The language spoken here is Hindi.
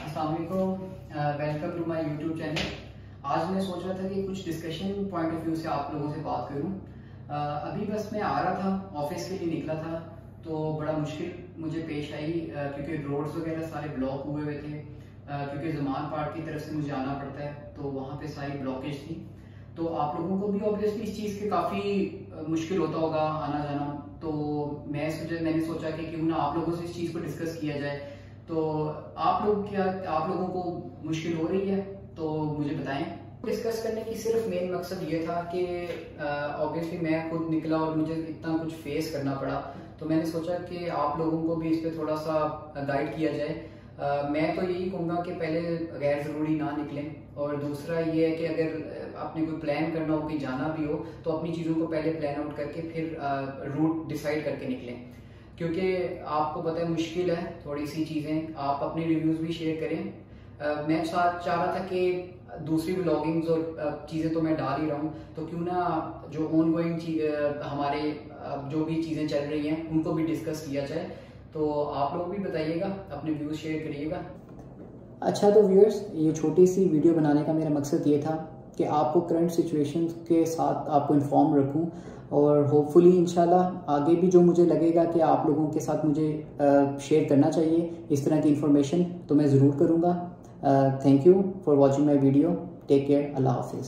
अस्सलाम वालेकुम, welcome to my YouTube channel. आज मैं सोच रहा था कि कुछ डिस्कशन पॉइंट ऑफ व्यू से आप लोगों से बात करूं। अभी बस मैं आ रहा था, ऑफिस के लिए निकला था, तो बड़ा मुश्किल मुझे पेश आई क्योंकि रोड्स वगैरह सारे ब्लॉक हुए हुए थे। क्योंकि जमान पार्क की तरफ से मुझे आना पड़ता है, तो वहाँ पे सारी ब्लॉकेज थी। तो आप लोगों को भी ऑब्वियसली इस चीज़ के काफ़ी मुश्किल होता होगा आना जाना। तो मैंने सोचा कि क्यों ना आप लोगों से इस चीज़ को डिस्कस किया जाए। तो आप लोगों को मुश्किल हो रही है तो मुझे बताएं। डिस्कस करने की सिर्फ मेन मकसद ये था कि ऑब्वियसली मैं खुद निकला और मुझे इतना कुछ फेस करना पड़ा, तो मैंने सोचा कि आप लोगों को भी इस पर थोड़ा सा गाइड किया जाए। मैं तो यही कहूँगा कि पहले गैर ज़रूरी ना निकलें, और दूसरा ये है कि अगर आपने कोई प्लान करना हो, कहीं जाना भी हो, तो अपनी चीज़ों को पहले प्लान आउट करके फिर रूट डिसाइड करके निकलें। क्योंकि आपको पता है मुश्किल है थोड़ी सी चीज़ें, आप अपने रिव्यूज़ भी शेयर करें। मैं चाह रहा था कि दूसरी व्लॉगिंग्स और चीज़ें तो मैं डाल ही रहा हूँ, तो क्यों ना जो ऑन गोइंग हमारे जो भी चीज़ें चल रही हैं उनको भी डिस्कस किया जाए। तो आप लोग भी बताइएगा, अपने व्यूज़ शेयर करिएगा। अच्छा, तो व्यूअर्स, ये छोटी सी वीडियो बनाने का मेरा मकसद ये था कि आपको करंट सिचुएशन के साथ आपको इन्फॉर्म रखूं, और होपफुली इंशाल्लाह आगे भी जो मुझे लगेगा कि आप लोगों के साथ मुझे शेयर करना चाहिए इस तरह की इन्फॉर्मेशन, तो मैं ज़रूर करूँगा। Thank you for watching my video. Take care. अल्लाह हाफिज़।